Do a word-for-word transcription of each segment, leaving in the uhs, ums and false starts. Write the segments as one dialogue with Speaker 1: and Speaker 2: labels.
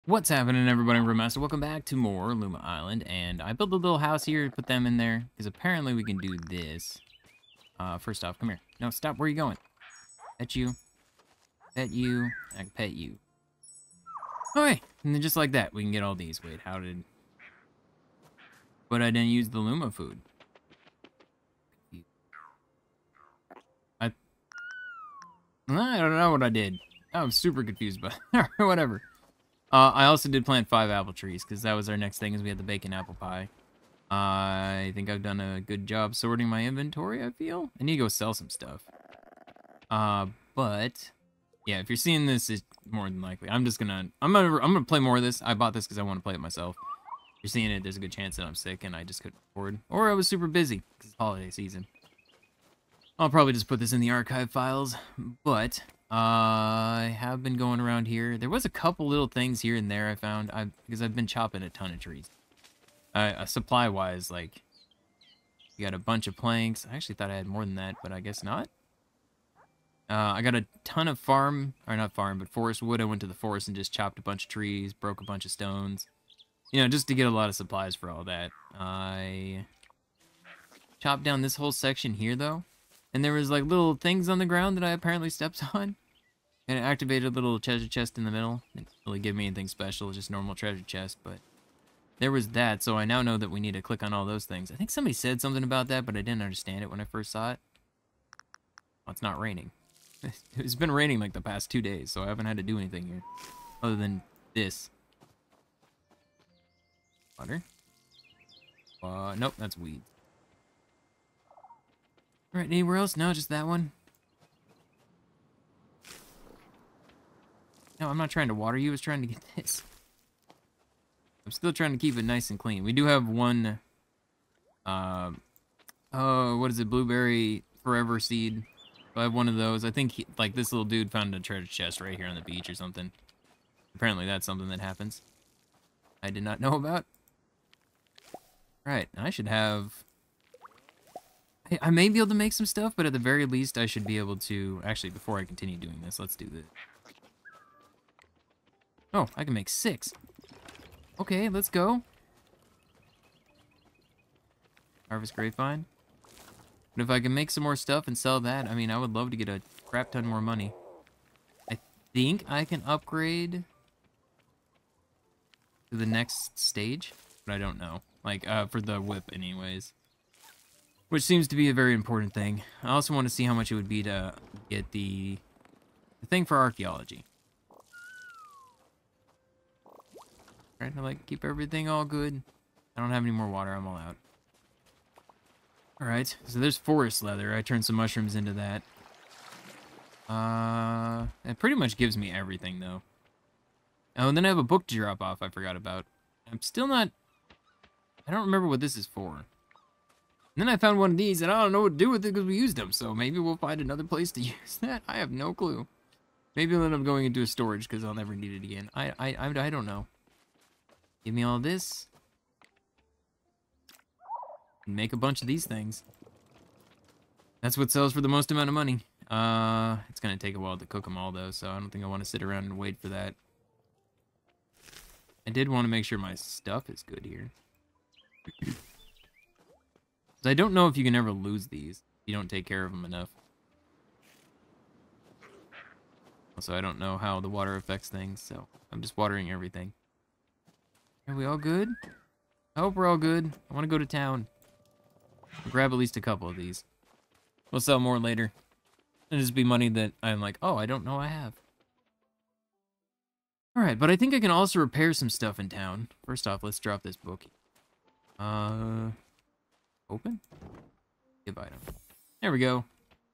Speaker 1: What's happening, everybody? I'm Master. Welcome back to more Luma Island, and I built a little house here to put them in there because apparently we can do this. Uh, first off, come here. No, stop. Where are you going? Pet you. Pet you. I can pet you. Okay, and then just like that, we can get all these. Wait, how did? But I didn't use the Luma food. I. I don't know what I did. I'm super confused, but whatever. Uh, I also did plant five apple trees, because that was our next thing, is we had the bacon apple pie. Uh, I think I've done a good job sorting my inventory, I feel. I need to go sell some stuff. Uh, but, yeah, if you're seeing this, it's more than likely. I'm just gonna, I'm gonna, I'm gonna play more of this. I bought this because I want to play it myself. If you're seeing it, there's a good chance that I'm sick and I just couldn't record. Or I was super busy, because it's holiday season. I'll probably just put this in the archive files, but... Uh, I have been going around here. There was a couple little things here and there I found I because I've been chopping a ton of trees. Uh, uh, supply-wise, like, you got a bunch of planks. I actually thought I had more than that, but I guess not. Uh, I got a ton of farm, or not farm, but forest wood. I went to the forest and just chopped a bunch of trees, broke a bunch of stones. You know, just to get a lot of supplies for all that. I chopped down this whole section here, though. And there was, like, little things on the ground that I apparently stepped on. And it activated a little treasure chest in the middle. It didn't really give me anything special, just normal treasure chest, but there was that, so I now know that we need to click on all those things. I think somebody said something about that, but I didn't understand it when I first saw it. Well, it's not raining. It's been raining like the past two days, so I haven't had to do anything here. Other than this. Water. Uh, nope, that's weeds. Alright, anywhere else? No, just that one? No, I'm not trying to water you. I was trying to get this. I'm still trying to keep it nice and clean. We do have one, uh, oh, what is it? Blueberry forever seed. I have one of those. I think, he, like, this little dude found a treasure chest right here on the beach or something. Apparently that's something that happens. I did not know about. Right, I should have... I, I may be able to make some stuff, but at the very least I should be able to... Actually, before I continue doing this, let's do this. Oh, I can make six. Okay, let's go. Harvest grapevine. But if I can make some more stuff and sell that, I mean, I would love to get a crap ton more money. I think I can upgrade to the next stage, but I don't know. Like, uh, for the whip anyways. Which seems to be a very important thing. I also want to see how much it would be to get the, the thing for archaeology. Trying to, like, keep everything all good. I don't have any more water. I'm all out. Alright, so there's forest leather. I turned some mushrooms into that. Uh, it pretty much gives me everything, though. Oh, and then I have a book to drop off I forgot about. I'm still not... I don't remember what this is for. And then I found one of these, and I don't know what to do with it because we used them, so maybe we'll find another place to use that. I have no clue. Maybe I'll end up going into a storage because I'll never need it again. I, I, I, I don't know. Give me all this. And make a bunch of these things. That's what sells for the most amount of money. Uh, it's gonna take a while to cook them all, though, so I don't think I want to sit around and wait for that. I did want to make sure my stuff is good here. I don't know if you can ever lose these if you don't take care of them enough. Also, I don't know how the water affects things, so I'm just watering everything. Are we all good? I hope we're all good. I want to go to town. I'll grab at least a couple of these. We'll sell more later. It'll just be money that I'm like, oh, I don't know I have. Alright, but I think I can also repair some stuff in town. First off, let's drop this book. Uh, open? Give item. There we go.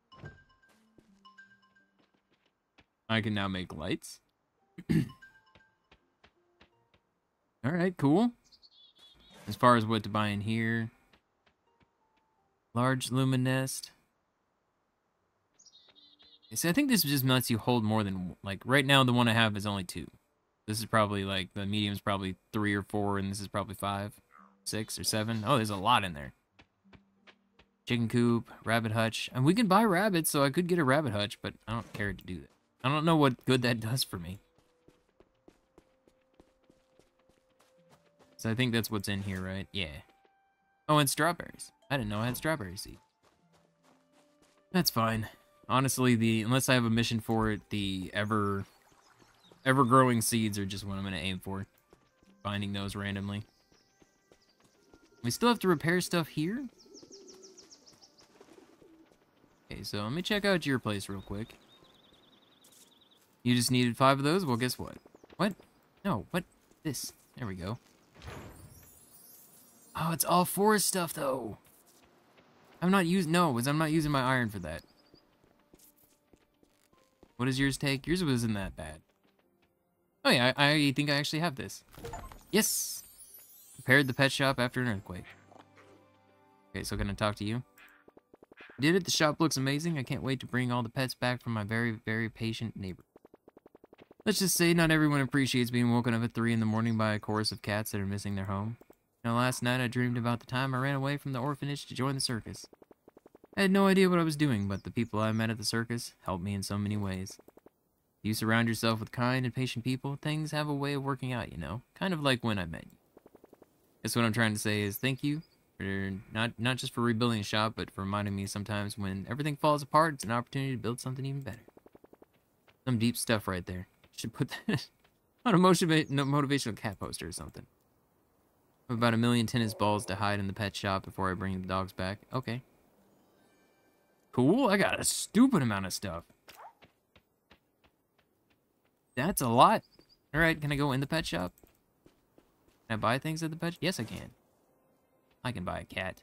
Speaker 1: I can now make lights. Alright, cool. As far as what to buy in here. Large Luma nest. See, I think this just lets you hold more than... Like, right now the one I have is only two. This is probably, like, the medium's probably three or four, and this is probably five, six, or seven. Oh, there's a lot in there. Chicken coop, rabbit hutch. And we can buy rabbits, so I could get a rabbit hutch, but I don't care to do that. I don't know what good that does for me. So I think that's what's in here, right? Yeah. Oh, and strawberries. I didn't know I had strawberry seeds. That's fine. Honestly, the unless I have a mission for it, the ever ever growing seeds are just what I'm gonna aim for. Finding those randomly. We still have to repair stuff here. Okay, so let me check out your place real quick. You just needed five of those? Well, guess what? What? No, what? This. There we go. Oh, it's all forest stuff, though. I'm not using... No, because I'm not using my iron for that. What does yours take? Yours wasn't that bad. Oh, yeah, I, I think I actually have this. Yes! Repaired the pet shop after an earthquake. Okay, so can I talk to you? Did it? The shop looks amazing. I can't wait to bring all the pets back from my very, very patient neighbor. Let's just say not everyone appreciates being woken up at three in the morning by a chorus of cats that are missing their home. You know, last night I dreamed about the time I ran away from the orphanage to join the circus. I had no idea what I was doing, but the people I met at the circus helped me in so many ways. You surround yourself with kind and patient people, things have a way of working out, you know? Kind of like when I met you. Guess what I'm trying to say is thank you, for not, not just for rebuilding a shop, but for reminding me sometimes when everything falls apart, it's an opportunity to build something even better. Some deep stuff right there. Should put that on a motiva no, motivational cat poster or something. I have about a million tennis balls to hide in the pet shop before I bring the dogs back. Okay. Cool, I got a stupid amount of stuff. That's a lot. Alright, can I go in the pet shop? Can I buy things at the pet shop? Yes, I can. I can buy a cat.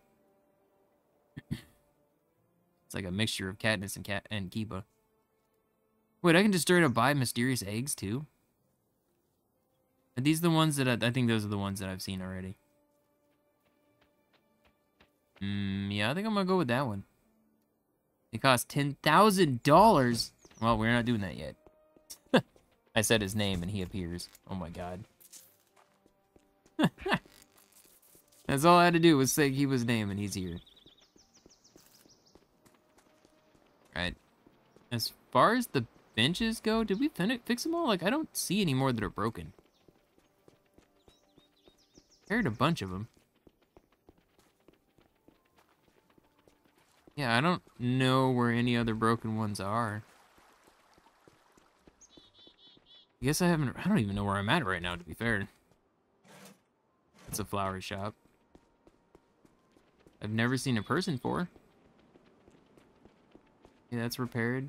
Speaker 1: It's like a mixture of Katniss and cat and Kiba. Wait, I can just straight up buy mysterious eggs, too? Are these the ones that I... I think those are the ones that I've seen already. Hmm, yeah, I think I'm gonna go with that one. It costs ten thousand dollars! Well, we're not doing that yet. I said his name and he appears. Oh my god. That's all I had to do was say Kiba's name and he's here. Right. As far as the benches go, did we fin fix them all? Like, I don't see any more that are broken. Heard a bunch of them. Yeah, I don't know where any other broken ones are. I guess I haven't... I don't even know where I'm at right now, to be fair. It's a flower shop. I've never seen a person for. Yeah, that's repaired.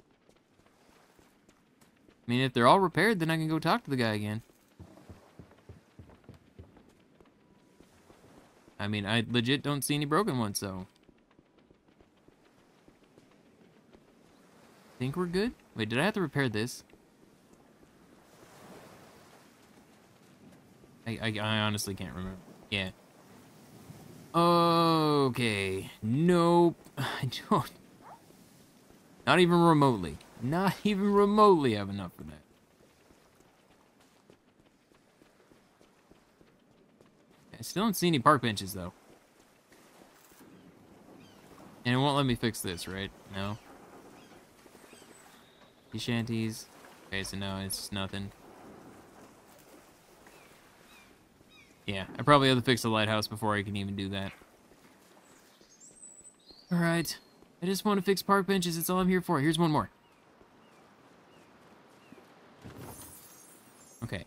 Speaker 1: I mean, if they're all repaired, then I can go talk to the guy again. I mean, I legit don't see any broken ones, so... Think we're good? Wait, did I have to repair this? I, I, I honestly can't remember. Yeah. Okay. Nope. I don't... Not even remotely. Not even remotely have enough for that. I still don't see any park benches, though. And it won't let me fix this, right? No. Sea shanties. Okay, so no, it's just nothing. Yeah, I probably have to fix the lighthouse before I can even do that. Alright. I just want to fix park benches. That's all I'm here for. Here's one more. Okay.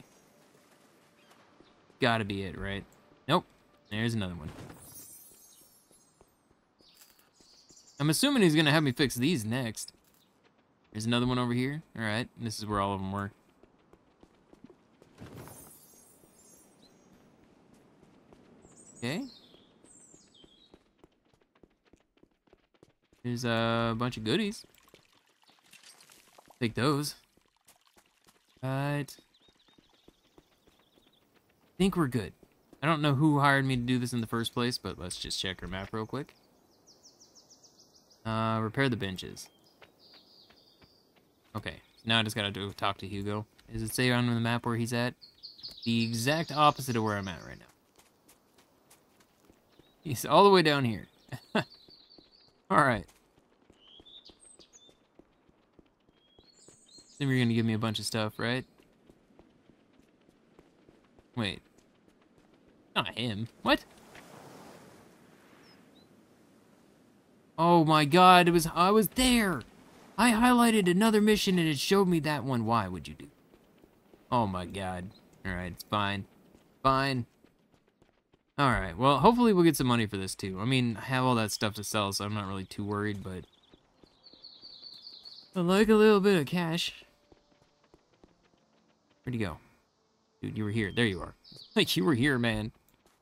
Speaker 1: Gotta be it, right? Nope. There's another one. I'm assuming he's gonna have me fix these next. There's another one over here. Alright, this is where all of them were. Okay. There's a bunch of goodies. Take those. Right. Think we're good. I don't know who hired me to do this in the first place, but let's just check our map real quick. Uh, repair the benches. Okay, now I just gotta do talk to Hugo. Does it say on the map where he's at? The exact opposite of where I'm at right now. He's all the way down here. Alright. Then you're gonna give me a bunch of stuff, right? Wait. Not him. What? Oh my god, it was I was there. I highlighted another mission and it showed me that one. Why would you do? Oh my god. Alright, it's fine. Fine. Alright, well, hopefully we'll get some money for this too. I mean, I have all that stuff to sell, so I'm not really too worried, but I like a little bit of cash. Where'd you go? Dude, you were here. There you are. Like, you were here, man.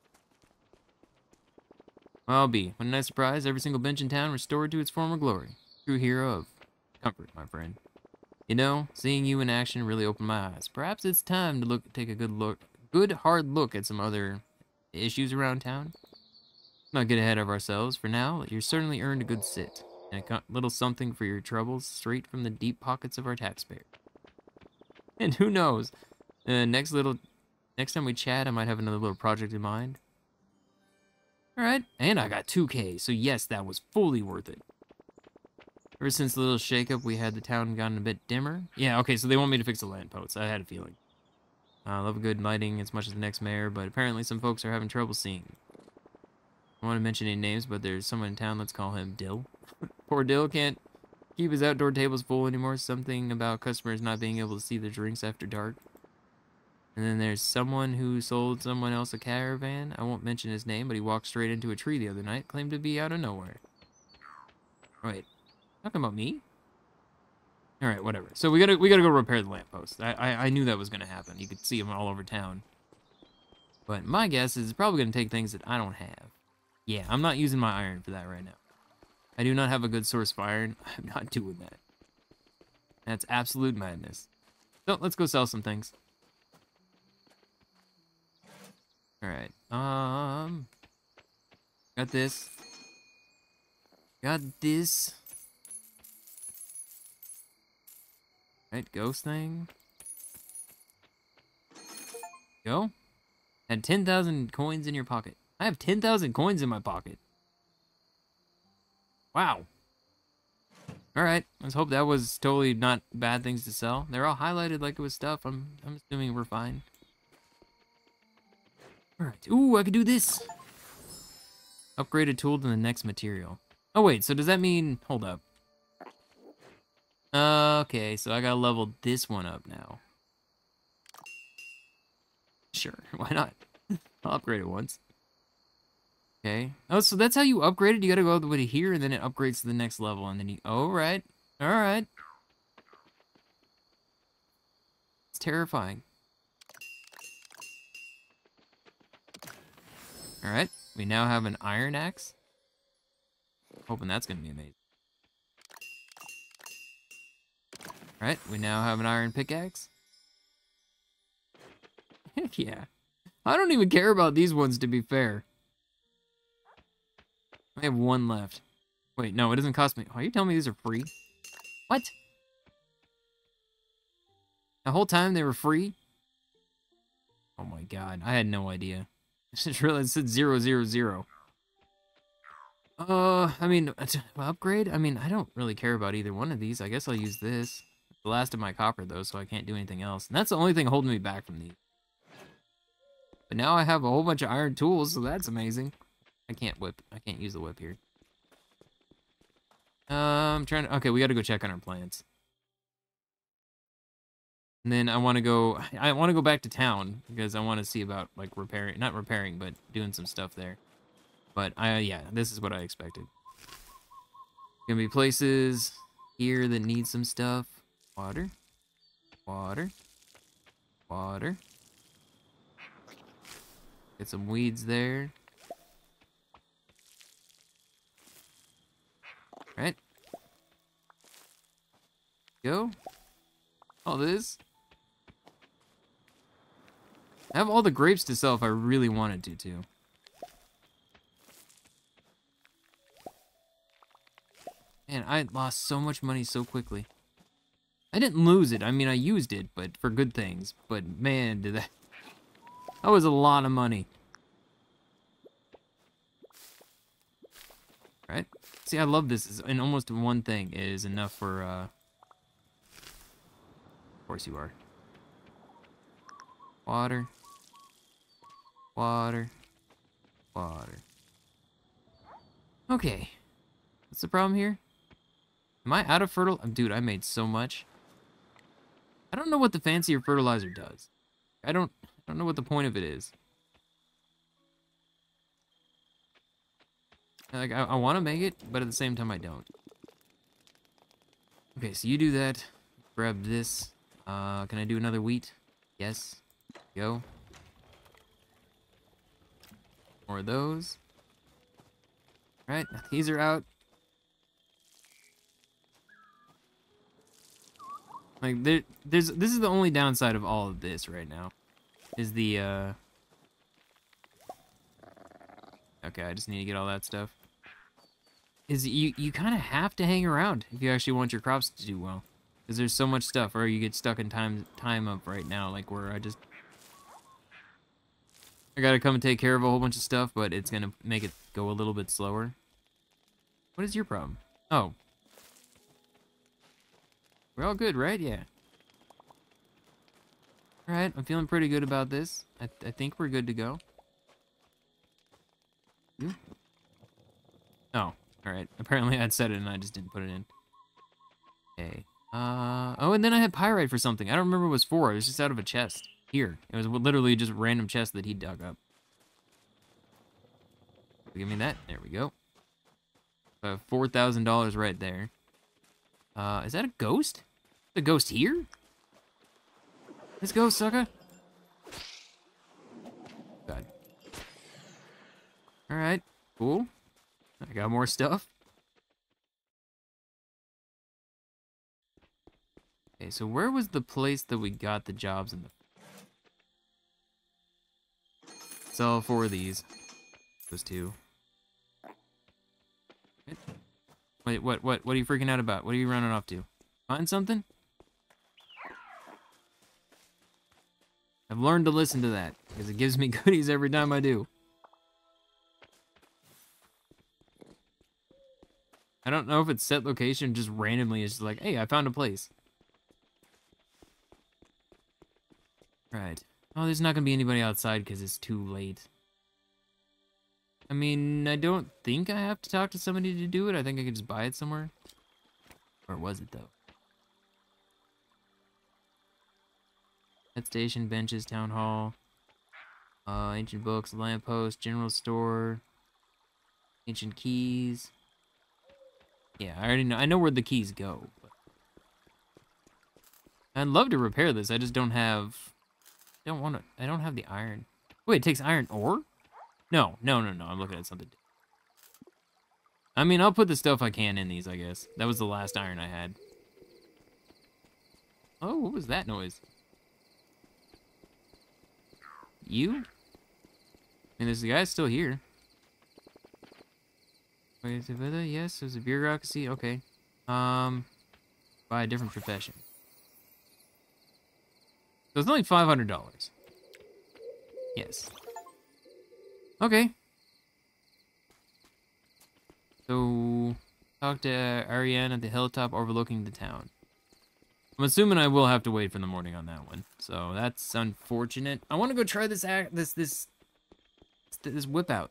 Speaker 1: Well, I'll be. What a nice surprise. Every single bench in town restored to its former glory. True hero of comfort, my friend. You know, seeing you in action really opened my eyes. Perhaps it's time to look, take a good look, good hard look at some other issues around town. Not get ahead of ourselves. For now, you've certainly earned a good sit. And a little something for your troubles straight from the deep pockets of our taxpayer. And who knows, uh, next little, next time we chat, I might have another little project in mind. Alright, and I got two K, so yes, that was fully worth it. Ever since the little shakeup, we had the town gotten a bit dimmer. Yeah, okay, so they want me to fix the lampposts. I had a feeling. I love a good lighting as much as the next mayor, but apparently some folks are having trouble seeing. I don't want to mention any names, but there's someone in town, let's call him Dill. Poor Dill can't keep his outdoor tables full anymore. Something about customers not being able to see their drinks after dark. And then there's someone who sold someone else a caravan. I won't mention his name, but he walked straight into a tree the other night, claimed to be out of nowhere. Wait, talking about me? All right, whatever. So we gotta we gotta go repair the lamppost. I, I I knew that was gonna happen. You could see them all over town. But my guess is it's probably gonna take things that I don't have. Yeah, I'm not using my iron for that right now. I do not have a good source of iron. I'm not doing that. That's absolute madness. So let's go sell some things. Alright, um, got this, got this, right, ghost thing, go, had ten thousand coins in your pocket. I have ten thousand coins in my pocket. Wow. Alright, let's hope that was totally not bad things to sell. They're all highlighted like it was stuff. I'm, I'm assuming we're fine. Alright, ooh, I could do this. Upgrade a tool to the next material. Oh wait, so does that mean, hold up. Uh, okay, so I gotta level this one up now. Sure, why not? I'll upgrade it once. Okay. Oh, so that's how you upgrade it? You gotta go all the way to here, and then it upgrades to the next level, and then you... Oh, right. Alright. It's terrifying. Alright, we now have an iron axe. Hoping that's gonna be amazing. Alright, we now have an iron pickaxe. Heck yeah. I don't even care about these ones, to be fair. I have one left. Wait, no, it doesn't cost me. Are you telling me these are free? What? The whole time they were free? Oh my god, I had no idea. I just realized it said zero, zero, zero. Uh, I mean, upgrade? I mean, I don't really care about either one of these. I guess I'll use this. It's the last of my copper, though, so I can't do anything else. And that's the only thing holding me back from these. But now I have a whole bunch of iron tools, so that's amazing. I can't whip. I can't use the whip here. Uh, I'm trying to... Okay, we gotta go check on our plants. And then I want to go, I want to go back to town because I want to see about like repairing, not repairing, but doing some stuff there. But I, yeah, this is what I expected. Gonna be places here that need some stuff. Water, water, water. Get some weeds there. Right. Go. All this. I have all the grapes to sell if I really wanted to, too. Man, I lost so much money so quickly. I didn't lose it. I mean, I used it, but for good things. But man, did that... That was a lot of money. Right? See, I love this. And almost one thing is enough for, uh... Of course you are. Water. Water. water. Okay. What's the problem here? Am I out of fertile? Dude, I made so much. I don't know what the fancier fertilizer does. I don't I don't know what the point of it is. Like, I, I want to make it, but at the same time, I don't. Okay, so you do that. Grab this. Uh, can I do another wheat? Yes. Go. More of those. Alright, these are out. Like, there, there's, this is the only downside of all of this right now. Is the, uh... Okay, I just need to get all that stuff. Is you, you kind of have to hang around if you actually want your crops to do well. Because there's so much stuff, or you get stuck in time, time up right now, like where I just... I gotta come and take care of a whole bunch of stuff, but it's gonna make it go a little bit slower. What is your problem? Oh. We're all good, right? Yeah. Alright, I'm feeling pretty good about this. I, th I think we're good to go. You? Oh, alright. Apparently I'd said it and I just didn't put it in. Okay. Uh, oh, and then I had pyrite for something. I don't remember what it was for. It was just out of a chest. Here. It was literally just a random chest that he dug up. Give me that. There we go. Uh, four thousand dollars right there. Uh, is that a ghost? The ghost here? Let's go, sucker. God. Alright, cool. I got more stuff. Okay, so where was the place that we got the jobs in the... Sell four of these. Those two. Wait, what, what, what are you freaking out about? What are you running off to? Find something? I've learned to listen to that, because it gives me goodies every time I do. I don't know if it's set location, just randomly it's just like, hey, I found a place. Right. Oh, there's not gonna be anybody outside because it's too late. I mean, I don't think I have to talk to somebody to do it. I think I could just buy it somewhere. Or was it, though? Pet station, benches, town hall, uh, ancient books, lamppost, general store, ancient keys. Yeah, I already know. I know where the keys go. But I'd love to repair this. I just don't have. I don't want to. I don't have the iron. Wait, it takes iron ore? No, no, no, no. I'm looking at something. I mean, I'll put the stuff I can in these, I guess. That was the last iron I had. Oh, what was that noise? You? I mean, this guy's still here. Wait, is it weather? Yes, there's a bureaucracy. Okay. Um, buy a different profession. So it's only five hundred dollars. Yes. Okay. So, talk to Ariane at the hilltop overlooking the town. I'm assuming I will have to wait for the morning on that one. So that's unfortunate. I want to go try this act, this this this whip out.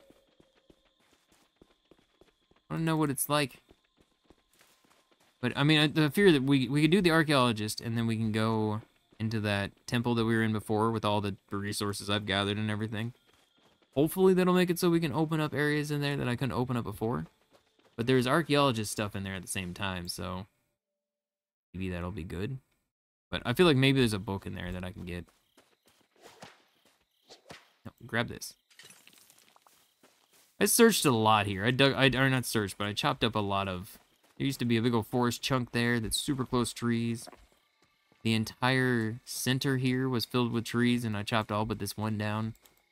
Speaker 1: I want to know what it's like. But I mean, I, the fear that we we could do the archaeologist and then we can go into that temple that we were in before with all the resources I've gathered and everything. Hopefully that'll make it so we can open up areas in there that I couldn't open up before. But there's archaeologist stuff in there at the same time, so maybe that'll be good. But I feel like maybe there's a book in there that I can get. No, grab this. I searched a lot here. I dug, I, or not searched, but I chopped up a lot of... There used to be a big old forest chunk there that's super close trees. The entire center here was filled with trees, and I chopped all but this one down.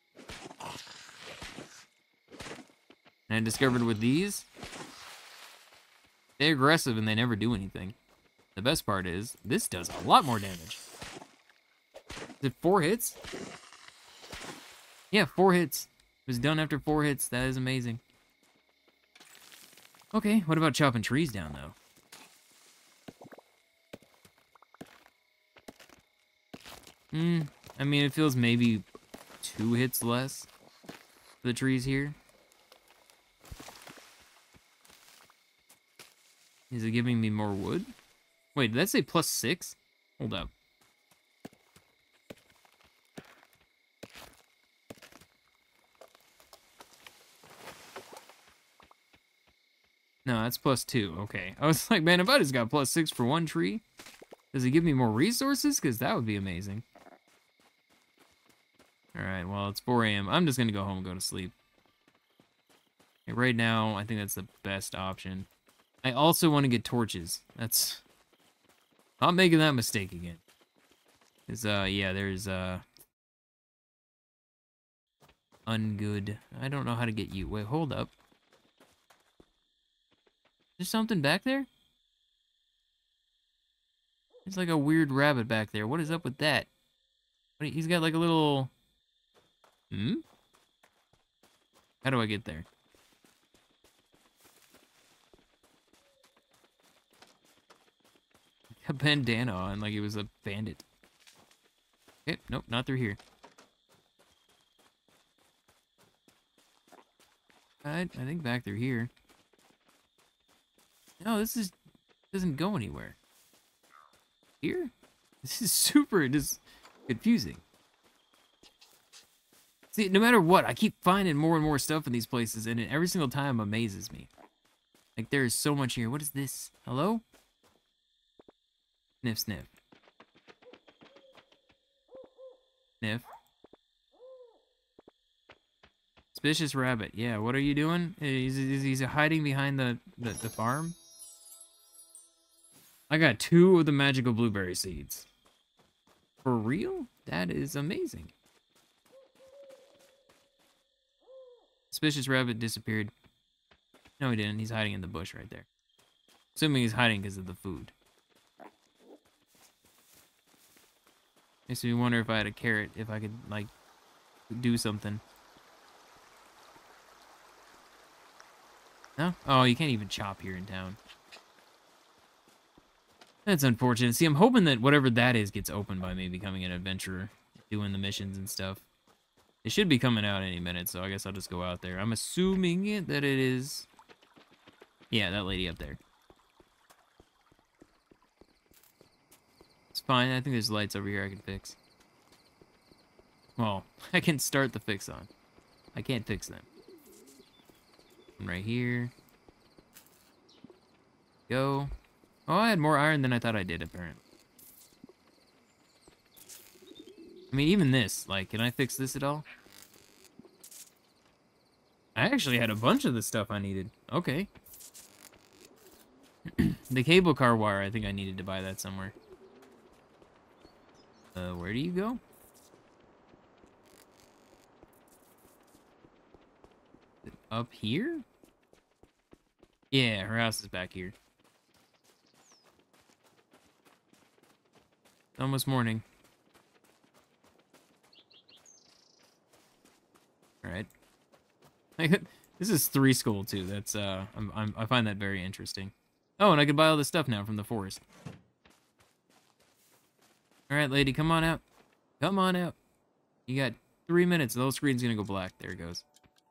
Speaker 1: And I discovered with these, they're aggressive and they never do anything. The best part is, this does a lot more damage. Is it four hits? Yeah, four hits. It was done after four hits. That is amazing. Okay, what about chopping trees down, though? Hmm, I mean, it feels maybe two hits less for the trees here. Is it giving me more wood? Wait, did that say plus six? Hold up. No, that's plus two. Okay. I was like, man, if I just got plus six for one tree, does it give me more resources? Because that would be amazing. All right, well, it's four A M I'm just going to go home and go to sleep. Okay, right now, I think that's the best option. I also want to get torches. That's... I'm making that mistake again. Because, uh, yeah, there's, uh... ungood. I don't know how to get you. Wait, hold up. There's something back there? There's like a weird rabbit back there. What is up with that? Wait, he's got like a little... Hmm? How do I get there? A bandana on like he was a bandit. Okay, nope, not through here. I, I think back through here. No, this is doesn't go anywhere. Here? This is super just confusing. See, no matter what, I keep finding more and more stuff in these places, and it every single time amazes me. Like, there is so much here. What is this? Hello? Sniff, sniff. Sniff. Suspicious rabbit. Yeah, what are you doing? Is he's hiding behind the, the, the farm? I got two of the magical blueberry seeds. For real? That is amazing. Suspicious rabbit disappeared. No, he didn't. He's hiding in the bush right there. Assuming he's hiding because of the food. Makes me wonder if I had a carrot, if I could, like, do something. No? Oh, you can't even chop here in town. That's unfortunate. See, I'm hoping that whatever that is gets opened by me becoming an adventurer, doing the missions and stuff. It should be coming out any minute, so I guess I'll just go out there. I'm assuming it, that it is... Yeah, that lady up there. It's fine. I think there's lights over here I can fix. Well, I can start the fix on. I can't fix them. One right here. Go. Oh, I had more iron than I thought I did, apparently. I mean, even this, like, can I fix this at all? I actually had a bunch of the stuff I needed. Okay. The cable car wire, I think I needed to buy that somewhere. Uh, where do you go? Is it up here? Yeah, her house is back here. It's almost morning. All right. This is three school too. That's uh, I'm, I'm I find that very interesting. Oh, and I can buy all this stuff now from the forest. All right, lady, come on out. Come on out. You got three minutes. The whole screen's gonna go black. There it goes.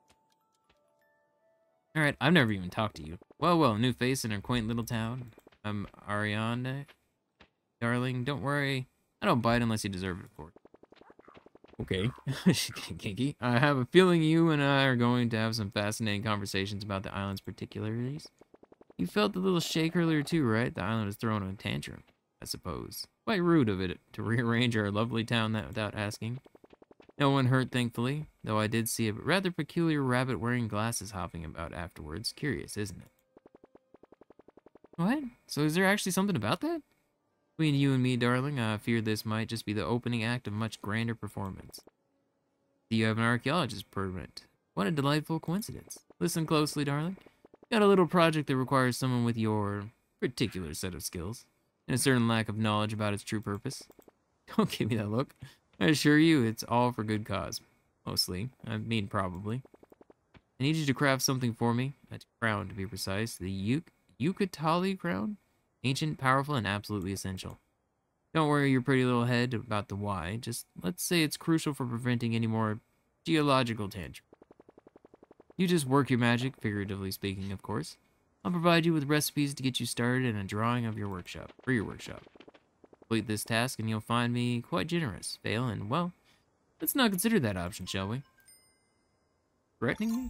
Speaker 1: All right, I've never even talked to you. Well, well, new face in our quaint little town. I'm Ariane. Darling, don't worry. I don't bite unless you deserve it, of course. Okay. Kinky. I have a feeling you and I are going to have some fascinating conversations about the island's particularities. You felt the little shake earlier too, right? The island was throwing a tantrum, I suppose. Quite rude of it to rearrange our lovely town that without asking. No one hurt, thankfully, though I did see a rather peculiar rabbit wearing glasses hopping about afterwards. Curious, isn't it? What? So is there actually something about that? Between you and me, darling, I fear this might just be the opening act of much grander performance. You have an archaeologist permit. What a delightful coincidence. Listen closely, darling. Got a little project that requires someone with your particular set of skills, and a certain lack of knowledge about its true purpose. Don't give me that look. I assure you, it's all for good cause. Mostly. I mean, probably. I need you to craft something for me. A crown, to be precise. The Yuk Yucatali crown? Ancient, powerful, and absolutely essential. Don't worry your pretty little head about the why. Just let's say it's crucial for preventing any more geological tantrum. You just work your magic, figuratively speaking, of course. I'll provide you with recipes to get you started and a drawing of your workshop, for your workshop. Complete this task and you'll find me quite generous. Fail and, well, let's not consider that option, shall we? Threatening me?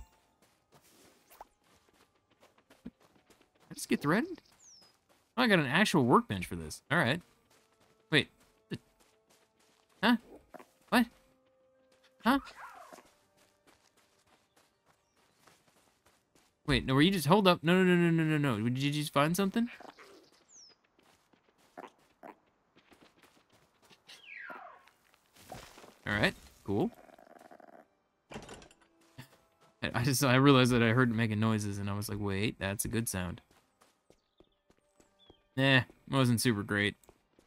Speaker 1: I just get threatened? Oh, I got an actual workbench for this. Alright. Wait. Huh? What? Huh? Wait, no, were you just, hold up. No, no, no, no, no, no, no. Did you just find something? Alright, cool. I just, I realized that I heard it making noises and I was like, wait, that's a good sound. Nah, wasn't super great.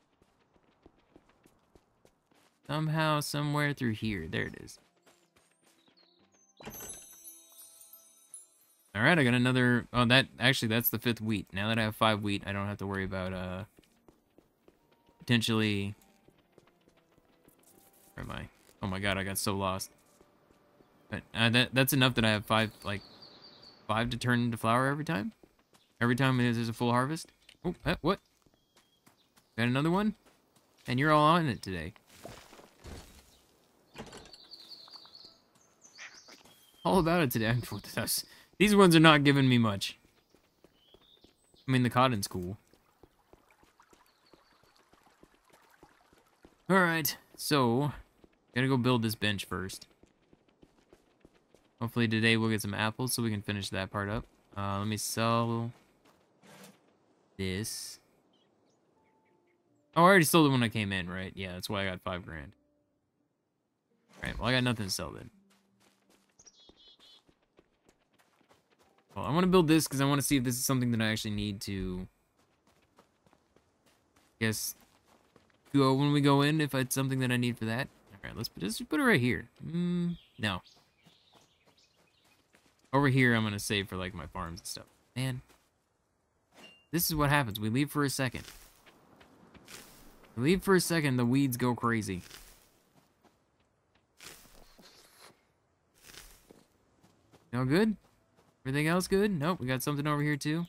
Speaker 1: Somehow, somewhere through here. There it is. Alright, I got another... Oh, that... Actually, that's the fifth wheat. Now that I have five wheat, I don't have to worry about, uh... potentially... Where am I? Oh my god, I got so lost. But, uh, that, that's enough that I have five, like... Five to turn into flour every time? Every time there's a full harvest? Oh, uh, what? Got another one? And you're all on it today. All about it today. These ones are not giving me much. I mean, the cotton's cool. Alright, so... Gotta go build this bench first. Hopefully today we'll get some apples so we can finish that part up. Uh, let me sell... this. Oh, I already sold it when I came in, right? Yeah, that's why I got five grand. Alright, well, I got nothing to sell then. Well, I want to build this because I want to see if this is something that I actually need to... I guess... go when we go in, if it's something that I need for that. Alright, let's put, let's put it right here. Mm, no. Over here, I'm going to save for, like, my farms and stuff. Man. This is what happens. We leave for a second. We leave for a second, the weeds go crazy. All good? Everything else good? Nope, we got something over here too.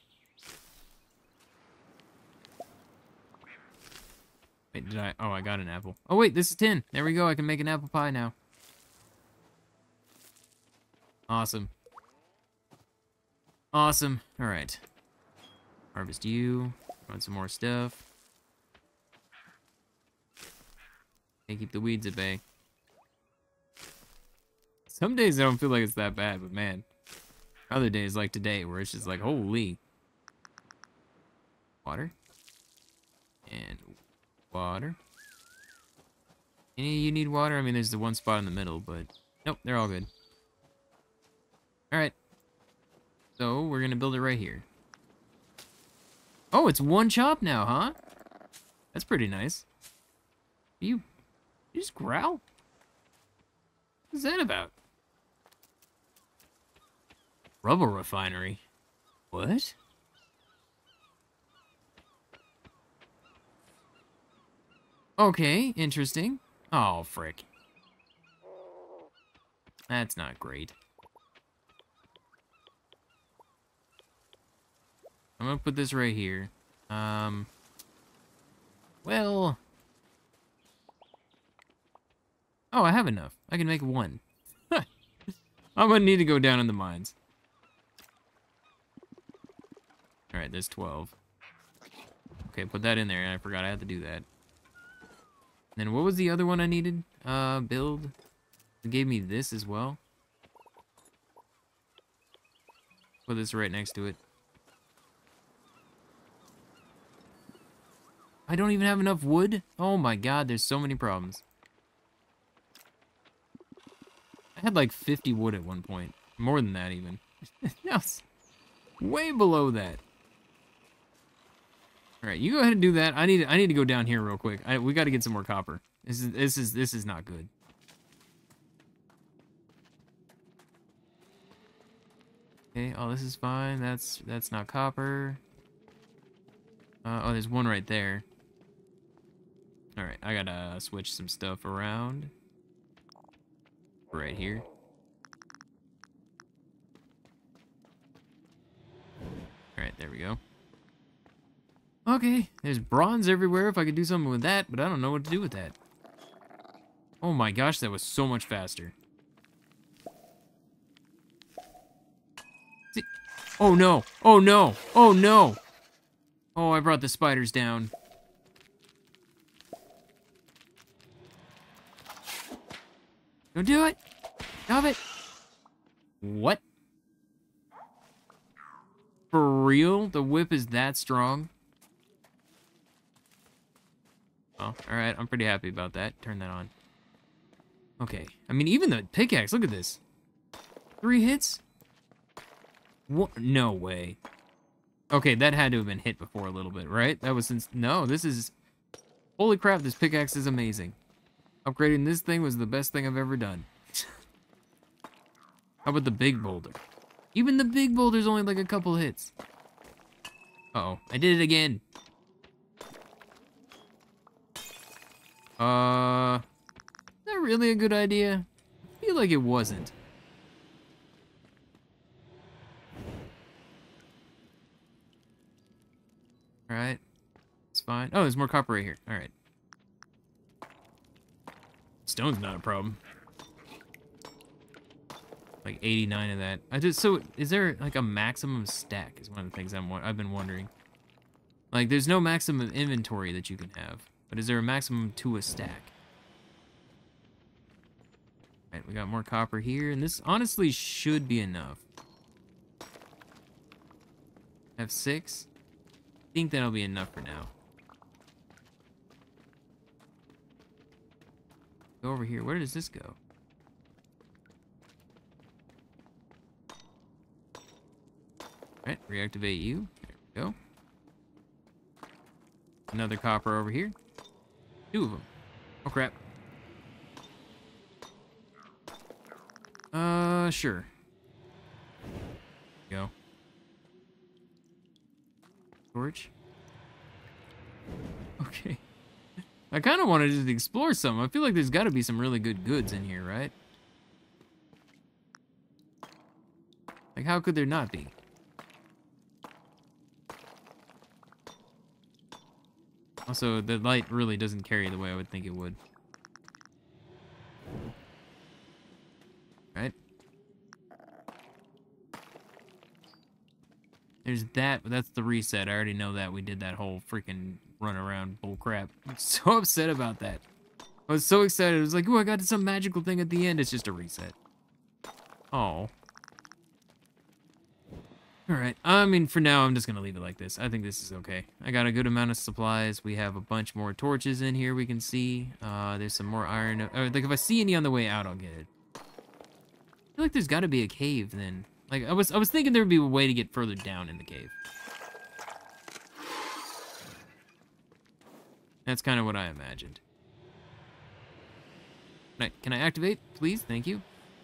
Speaker 1: Wait, did I? Oh, I got an apple. Oh wait, this is tin. There we go, I can make an apple pie now. Awesome. Awesome. Alright. Harvest you. Want some more stuff. Okay, keep the weeds at bay. Some days I don't feel like it's that bad, but man. Other days like today where it's just like, holy. Water. And water. Any of you need water? I mean, there's the one spot in the middle, but nope, they're all good. Alright. So, we're gonna build it right here. Oh, it's one chop now, huh? That's pretty nice. You, you just growl? What's that about? Rubble refinery? What? Okay, interesting. Oh, frick. That's not great. I'm gonna put this right here. Um, well... Oh, I have enough. I can make one. I'm gonna need to go down in the mines. Alright, there's twelve. Okay, put that in there, and I forgot I had to do that. And then what was the other one I needed? Uh, build. It gave me this as well. Put this right next to it. I don't even have enough wood? Oh my god, there's so many problems. I had like fifty wood at one point. More than that even. Yes. Way below that. Alright, you go ahead and do that. I need I need to go down here real quick. I, we gotta get some more copper. This is this is this is not good. Okay, oh this is fine. That's that's not copper. Uh, oh, there's one right there. Alright, I gotta switch some stuff around. Right here. Alright, there we go. Okay, there's bronze everywhere if I could do something with that, but I don't know what to do with that. Oh my gosh, that was so much faster. See? Oh no! Oh no! Oh no! Oh, I brought the spiders down. Don't do it! Stop it! What? For real? The whip is that strong? Oh, alright, I'm pretty happy about that. Turn that on. Okay. I mean, even the pickaxe, look at this. Three hits? What? No way. Okay, that had to have been hit before a little bit, right? That was since... No, this is... Holy crap, this pickaxe is amazing. Upgrading this thing was the best thing I've ever done. How about the big boulder? Even the big boulder's only like a couple hits. Uh-oh, I did it again. Uh, is that really a good idea? I feel like it wasn't. Alright, it's fine. Oh, there's more copper right here. Alright. Stone's not a problem. Like eighty-nine of that. I just so is there like a maximum stack? Is one of the things I'm I've been wondering. Like, there's no maximum inventory that you can have, but is there a maximum to a stack? All right, we got more copper here, and this honestly should be enough. Have six. I think that'll be enough for now. Go over here. Where does this go? All right, reactivate you. There we go. Another copper over here. Two of them. Oh, crap. Uh, sure. There we go. Torch. Okay. I kind of want to just explore some. I feel like there's got to be some really good goods in here, right? Like, how could there not be? Also, the light really doesn't carry the way I would think it would. Right? There's that, but that's the reset. I already know that. We did that whole freaking run around bull crap. I'm so upset about that. I was so excited. I was like, oh, I got some magical thing at the end. It's just a reset. Oh. Alright, I mean, for now, I'm just gonna leave it like this. I think this is okay. I got a good amount of supplies. We have a bunch more torches in here we can see. Uh, there's some more iron. Uh, like, if I see any on the way out, I'll get it. I feel like there's gotta be a cave, then. Like, I was, I was thinking there would be a way to get further down in the cave. That's kind of what I imagined. Right, can I activate, please? Thank you.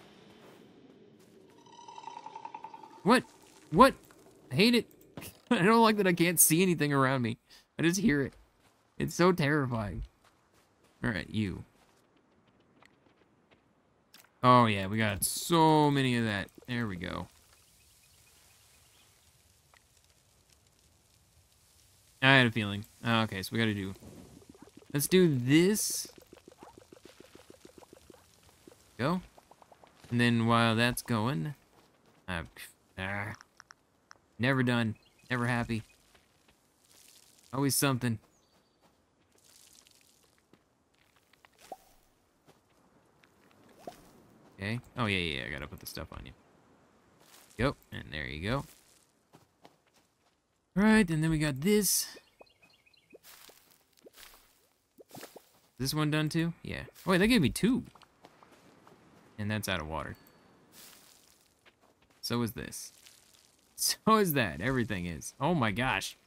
Speaker 1: What? What? I hate it. I don't like that I can't see anything around me. I just hear it. It's so terrifying. Alright, you. Oh yeah, we got so many of that. There we go. I had a feeling. Oh, okay, so we gotta do... Let's do this. Go. And then while that's going... Uh, ah. Never done. Never happy. Always something. Okay. Oh, yeah, yeah, I gotta put the stuff on you. Go. And there you go. Alright, and then we got this. Is this one done too? Yeah. Oh, wait, that gave me two. And that's out of water. So is this. So is that. Everything is. Oh my gosh.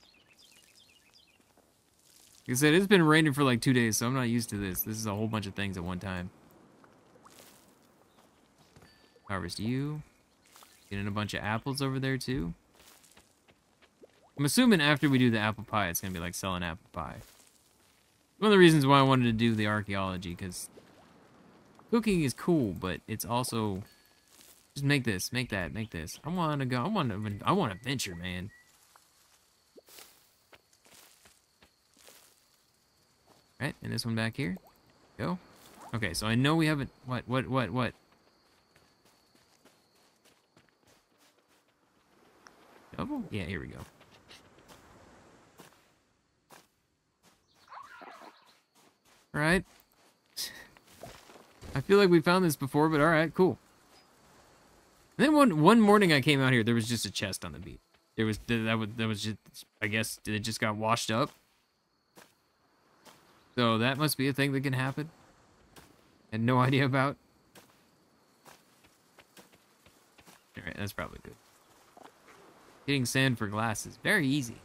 Speaker 1: Like I said, it's been raining for like two days, so I'm not used to this. This is a whole bunch of things at one time. Harvest you. Getting a bunch of apples over there too. I'm assuming after we do the apple pie, it's going to be like selling apple pie. One of the reasons why I wanted to do the archaeology, because cooking is cool, but it's also... Just make this, make that, make this. I want to go. I want to. I want to venture, man. Right, and this one back here. Go. Okay, so I know we haven't... What, what, what, what? Double? Yeah, here we go. Alright. I feel like we found this before, but alright, cool. And then one one morning I came out here, there was just a chest on the beach. There was, that was, that was just, I guess, it just got washed up. So that must be a thing that can happen. Had no idea about. Alright, that's probably good. Getting sand for glass is very easy.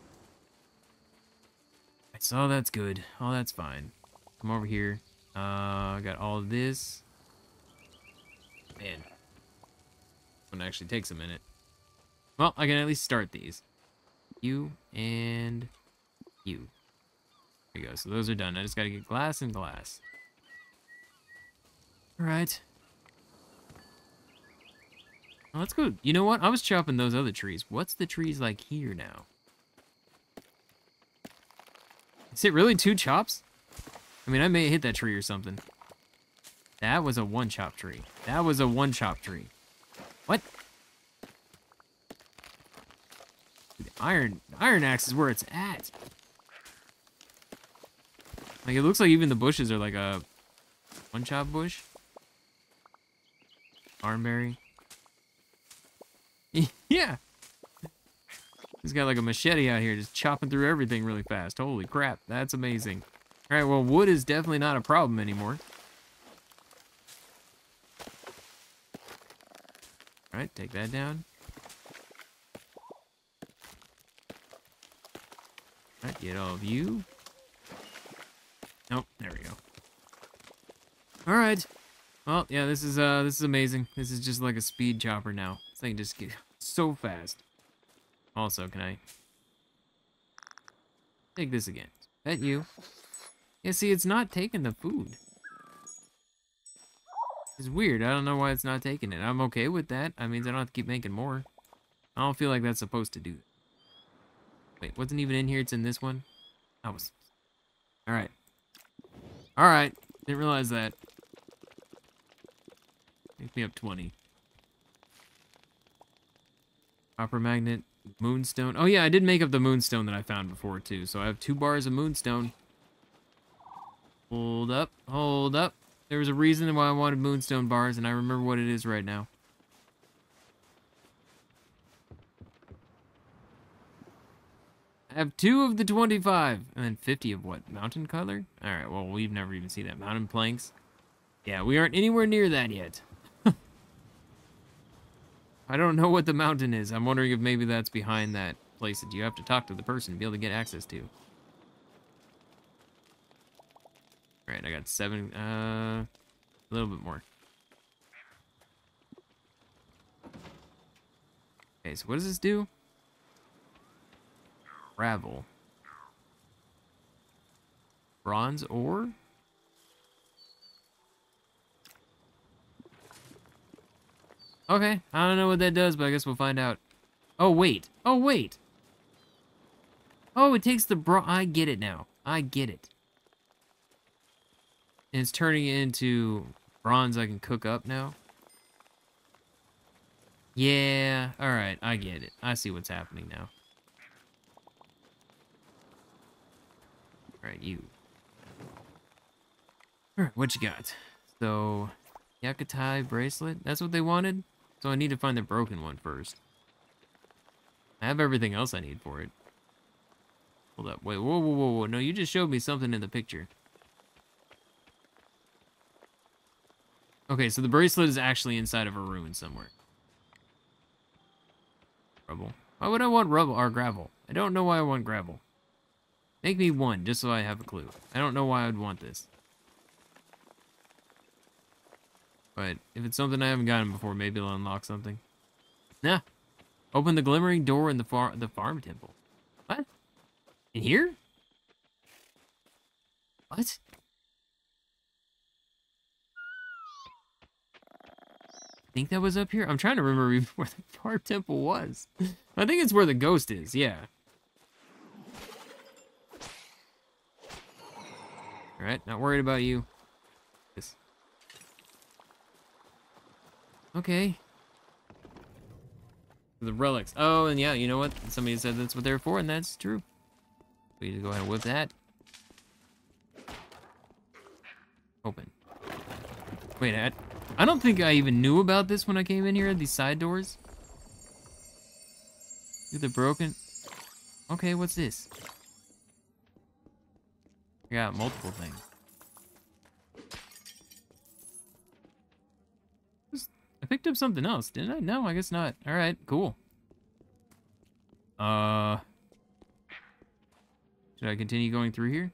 Speaker 1: So that's good. Oh, that's fine. Come over here. Uh, I got all of this. Man. This one actually takes a minute. Well, I can at least start these. You and you. There you go. So those are done. I just gotta get glass and glass. Alright. Well, that's good. You know what? I was chopping those other trees. What's the trees like here now? Is it really two chops? I mean, I may hit that tree or something. That was a one chop tree. That was a one chop tree. What? The iron, iron axe is where it's at. Like, it looks like even the bushes are like a one chop bush. Armberry. Yeah. He's got like a machete out here just chopping through everything really fast. Holy crap, that's amazing. All right, well, wood is definitely not a problem anymore. All right, take that down. All right, get all of you. Nope, there we go. All right. Well, yeah, this is uh, this is amazing. This is just like a speed chopper now. This thing just gets so fast. Also, can I take this again? Pet you. Yeah, see, it's not taking the food. It's weird. I don't know why it's not taking it. I'm okay with that. I mean, I don't have to keep making more. I don't feel like that's supposed to do that. Wait, wasn't even in here. It's in this one. I was. All right. All right. Didn't realize that. Make me up twenty. Copper magnet. Moonstone. Oh yeah, I did make up the moonstone that I found before too. So I have two bars of moonstone. Hold up, hold up. There was a reason why I wanted moonstone bars, and I remember what it is right now. I have two of the twenty-five, and then fifty of what? Mountain color? All right, well, we've never even seen that. Mountain planks. Yeah, we aren't anywhere near that yet. I don't know what the mountain is. I'm wondering if maybe that's behind that place that you have to talk to the person to be able to get access to. All right, I got seven, uh, a little bit more. Okay, so what does this do? Gravel. Bronze ore? Okay, I don't know what that does, but I guess we'll find out. Oh, wait. Oh, wait. Oh, it takes the bro- I get it now. I get it. And it's turning it into bronze I can cook up now. Yeah, alright, I get it. I see what's happening now. Alright, you. Alright, what you got? So, Yakutai bracelet? That's what they wanted? So I need to find the broken one first. I have everything else I need for it. Hold up. Wait, whoa, whoa, whoa, whoa. No, you just showed me something in the picture. Okay, so the bracelet is actually inside of a ruin somewhere. Rubble. Why would I want rubble or gravel? I don't know why I want gravel. Make me one, just so I have a clue. I don't know why I would want this. But if it's something I haven't gotten before, maybe it'll unlock something. Nah. Open the glimmering door in the far the farm temple. What? In here? What? I think that was up here. I'm trying to remember where the farm temple was. I think it's where the ghost is, yeah. Alright, not worried about you. This. Okay. The relics. Oh, and yeah, you know what? Somebody said that's what they're for, and that's true. We need to go ahead and whip that. Open. Wait, I, I don't think I even knew about this when I came in here, these side doors. They're broken. Okay, what's this? I got multiple things. I picked up something else, didn't I? No, I guess not. All right, cool. Uh, should I continue going through here?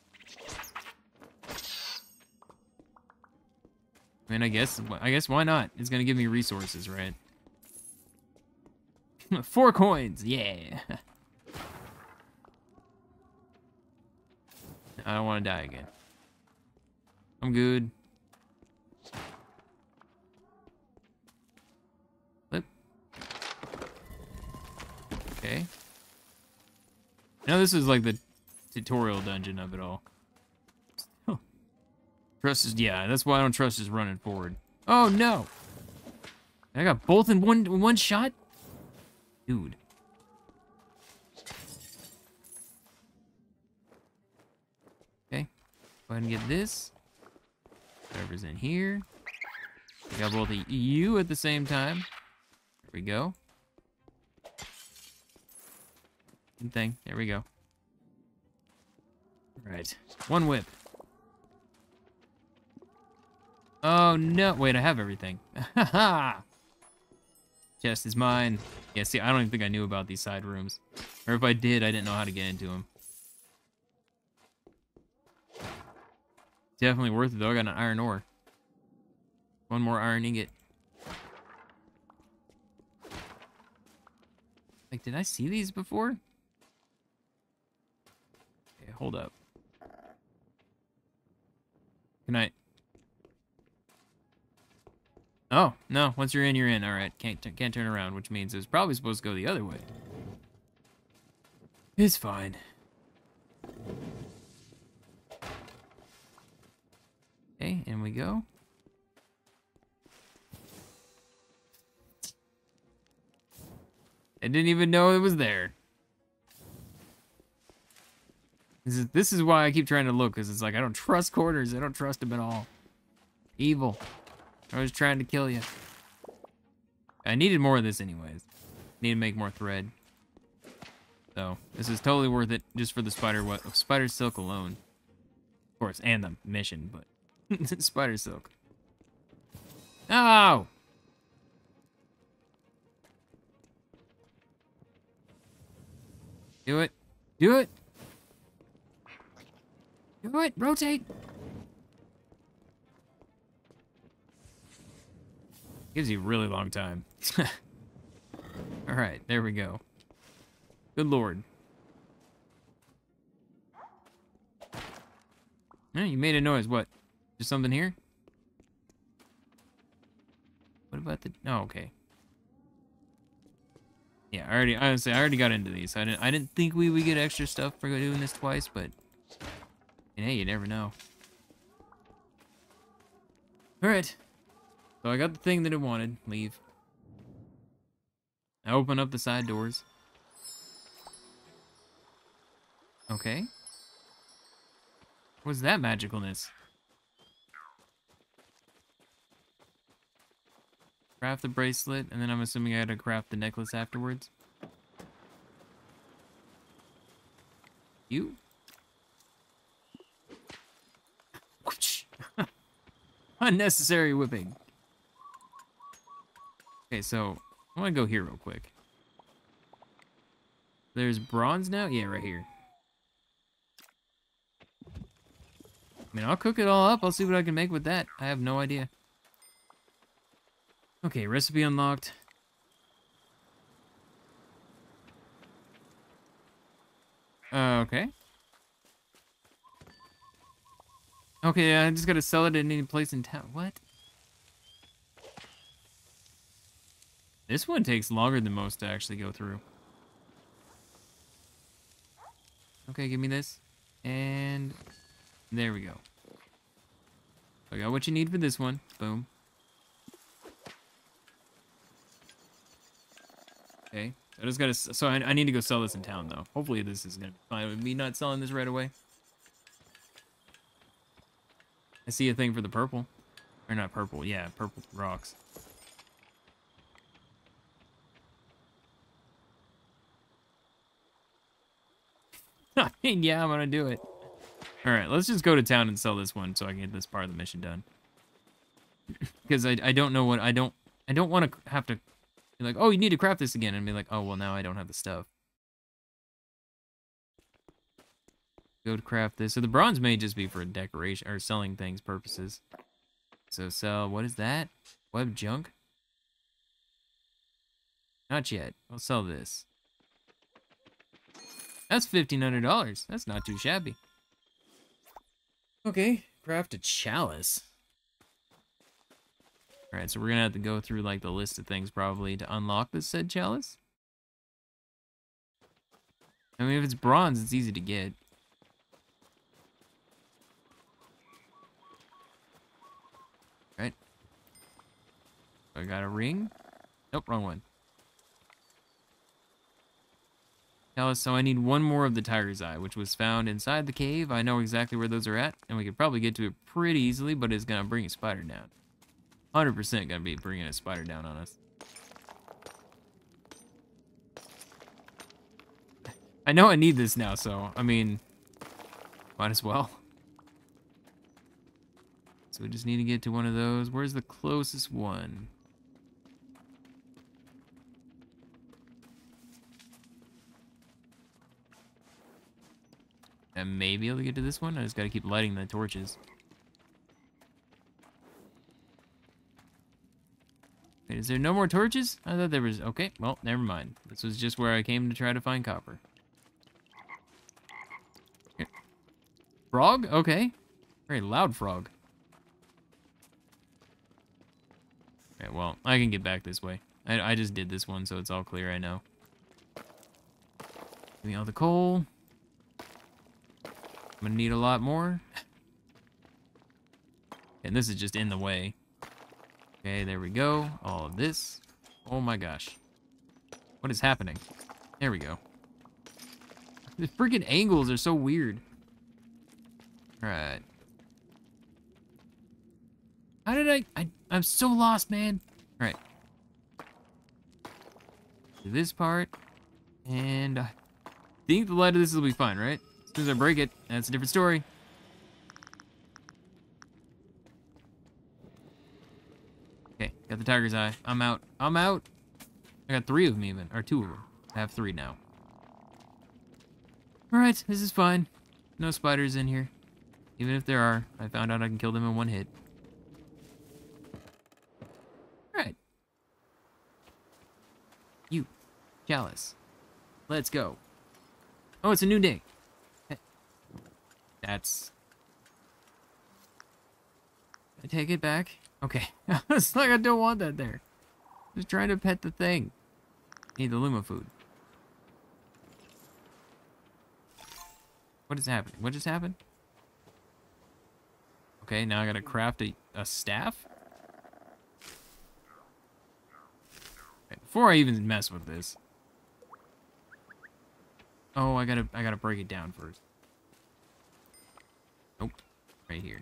Speaker 1: I mean, I guess, I guess why not? It's gonna give me resources, right? Four coins, yeah. I don't want to die again. I'm good. Flip. Okay. Now this is like the tutorial dungeon of it all. Trust is, yeah, that's why I don't trust is running forward. Oh no! I got both in one one shot? Dude. Okay, go ahead and get this. Whatever's in here. We got both of you at the same time. There we go. Good thing. There we go. All right, one whip. Oh no! Wait, I have everything. Ha! Chest is mine. Yeah, see, I don't even think I knew about these side rooms. Or if I did, I didn't know how to get into them. Definitely worth it though. I got an iron ore. One more iron ingot. Like, did I see these before? Okay, hold up. Can I? Oh, no, once you're in, you're in. All right, can't, can't turn around, which means it was probably supposed to go the other way. It's fine. Okay, in we go. I didn't even know it was there. This is, this is why I keep trying to look, because it's like, I don't trust quarters. I don't trust them at all. Evil. I was trying to kill you. I needed more of this anyways. Need to make more thread. So, this is totally worth it just for the spider what spider silk alone. Of course, and the mission, but spider silk. Oh! Do it. Do it. Do it. Rotate. Gives you a really long time. All right, there we go. Good lord. Oh, you made a noise. What? There's something here? What about the? Oh, okay. Yeah, I already. Honestly, I already got into these. I didn't. I didn't think we would get extra stuff for doing this twice, but and hey, you never know. All right. So I got the thing that I wanted. Leave. I open up the side doors. Okay. What's that magicalness? Craft the bracelet, and then I'm assuming I had to craft the necklace afterwards. You? Unnecessary whipping. Okay, so I want to go here real quick. There's bronze now? Yeah, right here. I mean, I'll cook it all up. I'll see what I can make with that. I have no idea. Okay, recipe unlocked. Uh, okay. Okay, I just gotta sell it in any place in town. What? This one takes longer than most to actually go through. Okay, give me this. And There we go. I got what you need for this one. Boom. Okay. I just gotta... So I, I need to go sell this in town, though. Hopefully this is gonna be fine with me not selling this right away. I see a thing for the purple. Or not purple. Yeah, purple rocks. I mean, yeah, I'm gonna do it. Alright, let's just go to town and sell this one so I can get this part of the mission done. Because I, I don't know what... I don't... I don't want to have to... Be like, oh, you need to craft this again. And be like, oh, well, now I don't have the stuff. Go to craft this. So the bronze may just be for decoration... Or selling things purposes. So sell... What is that? Web junk? Not yet. I'll sell this. That's fifteen hundred dollars. That's not too shabby. Okay, craft a chalice. Alright, so we're gonna have to go through like the list of things probably to unlock this said chalice. I mean, if it's bronze, it's easy to get. Right. I got a ring. Nope, wrong one. So I need one more of the tiger's eye, which was found inside the cave. I know exactly where those are at, and we could probably get to it pretty easily, but it's gonna bring a spider down. one hundred percent gonna be bringing a spider down on us. I know I need this now, so, I mean, might as well. So we just need to get to one of those. Where's the closest one? I may be able to get to this one. I just gotta keep lighting the torches. Wait, is there no more torches? I thought there was... Okay, well, never mind. This was just where I came to try to find copper. Here. Frog? Okay. Very loud frog. Okay, well, I can get back this way. I, I just did this one, so it's all clear, I know. Give me all the coal. I'm gonna need a lot more. And this is just in the way. Okay, there we go. All of this. Oh my gosh. What is happening? There we go. The freaking angles are so weird. Alright. How did I, I... I'm so lost, man. Alright. Do this part. And I think the light of this will be fine, right? As soon as I break it, that's a different story. Okay, got the tiger's eye. I'm out. I'm out. I got three of them even, or two of them. I have three now. Alright, this is fine. No spiders in here. Even if there are, I found out I can kill them in one hit. Alright. You. Chalice. Let's go. Oh, it's a new day. That's... I take it back? Okay. It's like I don't want that there. Just trying to pet the thing. Need the Luma food. What is happening? What just happened? Okay, now I gotta craft a, a staff? Okay, before I even mess with this. Oh, I gotta I gotta break it down first. Nope. Right here.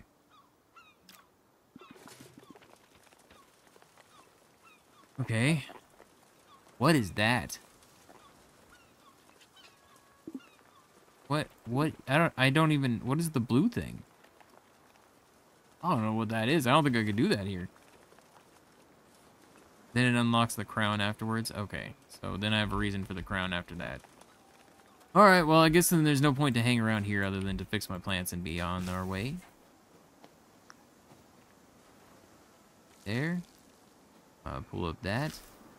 Speaker 1: Okay. What is that? What what I don't I don't even what is the blue thing? I don't know what that is. I don't think I could do that here. Then it unlocks the crown afterwards. Okay. So then I have a reason for the crown after that. Alright, well, I guess then there's no point to hang around here other than to fix my plants and be on our way. There. Uh, pull up that.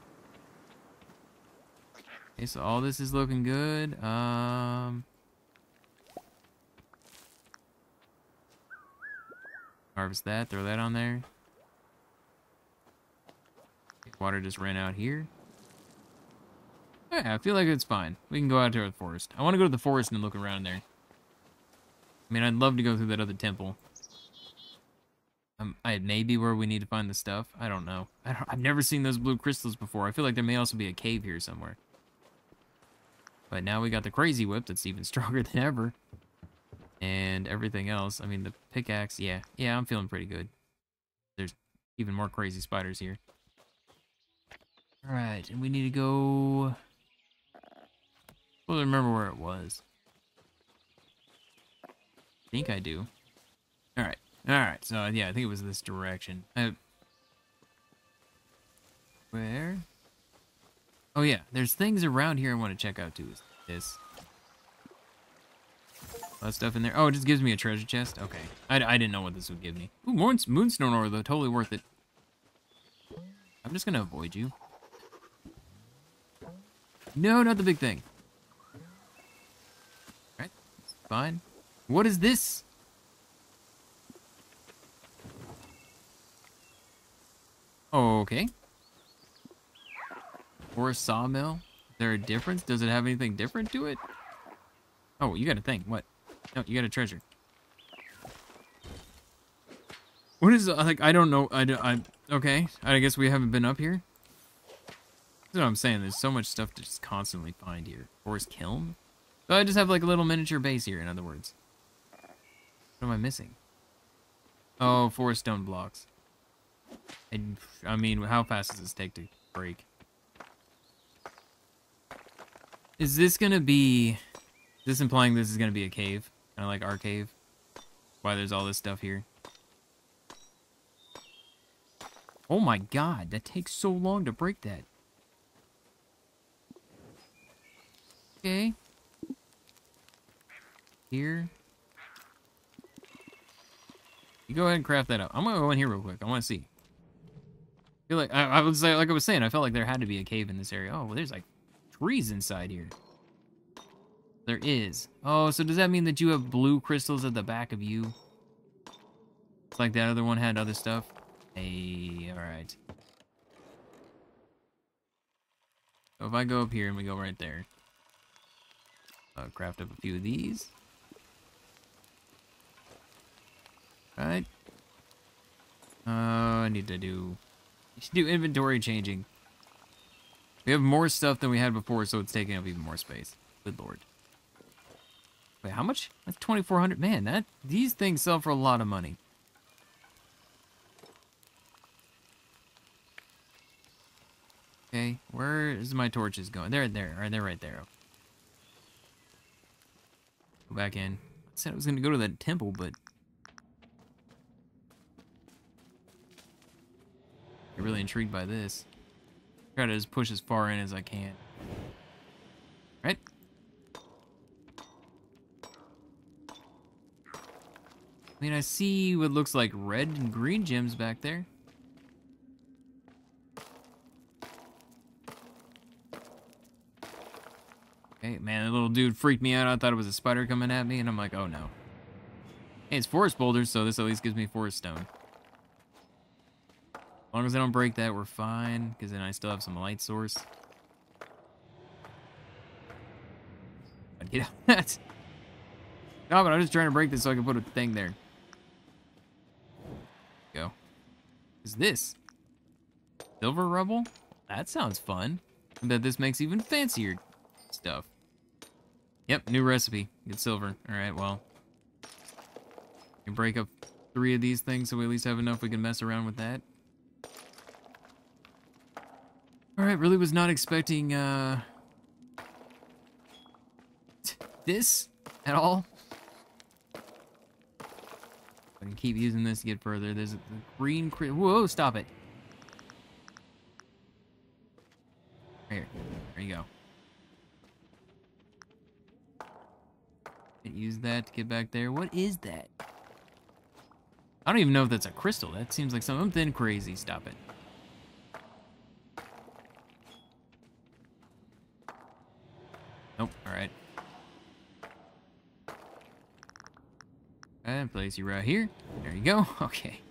Speaker 1: Okay, so all this is looking good. Um... Harvest that, throw that on there. Okay, water just ran out here. Yeah, I feel like it's fine. We can go out to the forest. I want to go to the forest and look around there. I mean, I'd love to go through that other temple. Um, I it may be where we need to find the stuff. I don't know. I don't, I've never seen those blue crystals before. I feel like there may also be a cave here somewhere. But now we got the crazy whip that's even stronger than ever. And everything else. I mean, the pickaxe, yeah. Yeah, I'm feeling pretty good. There's even more crazy spiders here. Alright, and we need to go... Well, I remember where it was. I think I do. Alright. Alright, so yeah, I think it was this direction. Uh, where? Oh yeah, there's things around here I want to check out too. Is this. A lot of stuff in there. Oh, it just gives me a treasure chest? Okay. I, I didn't know what this would give me. Ooh, more moonstone ore though, totally worth it. I'm just gonna avoid you. No, not the big thing. Alright, fine. What is this? Okay. Or a sawmill? Is there a difference? Does it have anything different to it? Oh, you got a thing. What? No, you got a treasure. What is, like, I don't know. I, I, okay. I guess we haven't been up here. That's what I'm saying. There's so much stuff to just constantly find here. Forest kiln? So I just have, like, a little miniature base here, in other words. What am I missing? Oh, forest stone blocks. I, I mean, how fast does this take to break? Is this gonna be... Is this implying this is gonna be a cave? Kind of like our cave? Why there's all this stuff here? Oh my god, that takes so long to break that. Okay. Here. You go ahead and craft that up. I'm gonna go in here real quick. I want to see. I feel like I, I was like, like I was saying. I felt like there had to be a cave in this area. Oh, well, there's like trees inside here. There is. Oh, so does that mean that you have blue crystals at the back of you? It's like that other one had other stuff. Hey, all right. So if I go up here and we go right there, I'll craft up a few of these. Right. Uh, I need to do... I should do inventory changing. We have more stuff than we had before, so it's taking up even more space. Good lord. Wait, how much? That's twenty-four hundred. Man, that these things sell for a lot of money. Okay, where is my torches going? They're there. All right, they're right there. Go back in. I said I was going to go to that temple, but... I'm really intrigued by this. Try to just push as far in as I can. Right? I mean, I see what looks like red and green gems back there. Okay, man, that little dude freaked me out. I thought it was a spider coming at me, and I'm like, oh no. Hey, it's forest boulders, so this at least gives me forest stone. As long as I don't break that, we're fine, because then I still have some light source. I'd get out of that. No, but I'm just trying to break this so I can put a thing there. Go. What is this? Silver rubble? That sounds fun. I bet this makes even fancier stuff. Yep, new recipe. Get silver. Alright, well. We can break up three of these things so we at least have enough we can mess around with that. Alright, really was not expecting, uh... this at all. I can keep using this to get further. There's a green... Whoa, stop it. Here. There you go. Can't use that to get back there. What is that? I don't even know if that's a crystal. That seems like something crazy. Stop it. Nope. Alright. And place you right here. There you go. Okay.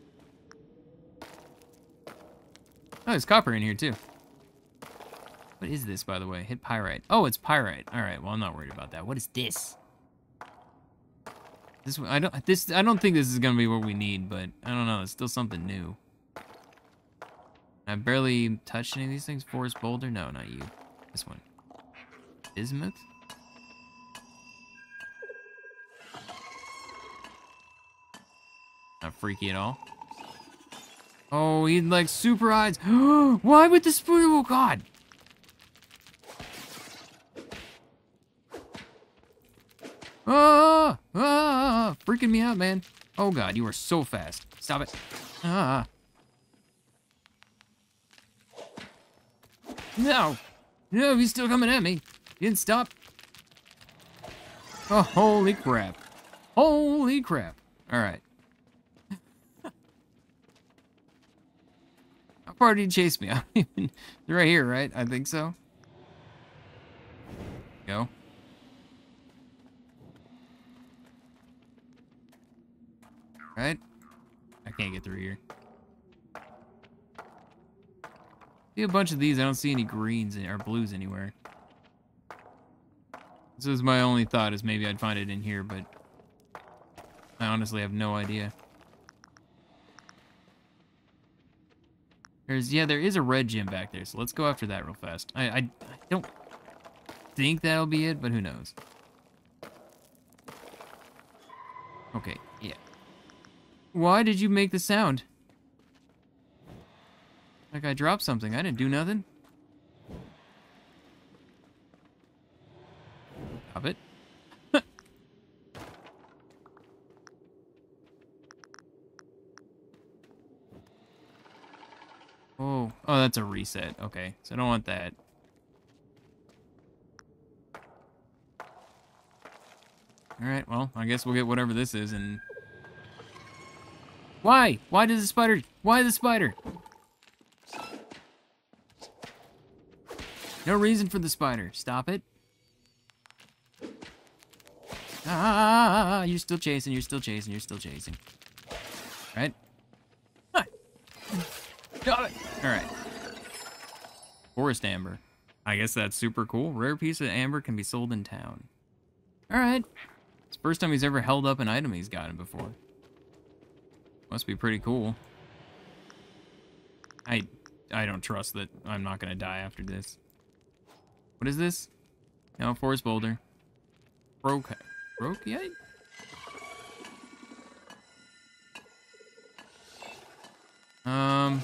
Speaker 1: Oh, there's copper in here too. What is this, by the way? Hit pyrite. Oh, it's pyrite. Alright, well, I'm not worried about that. What is this? This I don't this I don't think this is gonna be what we need, but I don't know. It's still something new. I barely touched any of these things. Forest boulder? No, not you. This one. Bismuth? Not freaky at all. Oh, he had like super eyes. Why with the spoon? Oh God! Ah, ah, freaking me out, man. Oh God, you are so fast. Stop it. Ah. No. No, he's still coming at me. He didn't stop. Oh, holy crap. Holy crap. All right. How far did he chase me? I don't even... They're right here, right? I think so. Go. Right? I can't get through here. See a bunch of these. I don't see any greens or blues anywhere. This is my only thought, is maybe I'd find it in here, but I honestly have no idea. There's, yeah, there is a red gem back there, so let's go after that real fast. I, I, I don't think that'll be it, but who knows. Okay, yeah. Why did you make the sound? Like I dropped something. I didn't do nothing. Stop it. Oh, oh, that's a reset. Okay, so I don't want that. All right, well, I guess we'll get whatever this is and... Why? Why does the spider... Why the spider? No reason for the spider. Stop it. Ah, you're still chasing, you're still chasing, you're still chasing. Right? Ah. Got it. All right. Forest amber. I guess that's super cool. Rare piece of amber can be sold in town. All right. It's the first time he's ever held up an item he's gotten before. Must be pretty cool. I I don't trust that I'm not gonna die after this. What is this? No, forest boulder. Broke. Brokeite? Um.